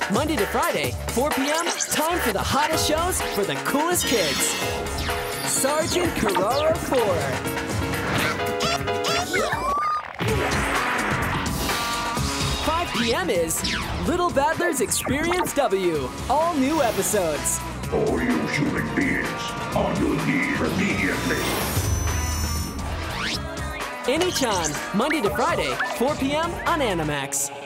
Monday to Friday, 4 p.m., time for the hottest shows for the coolest kids. Sergeant Carrara 4. 5 p.m. is Little Badlers Experience W. All new episodes. All you human beings on your knees immediately. Anytime, Monday to Friday, 4 p.m. on Animax.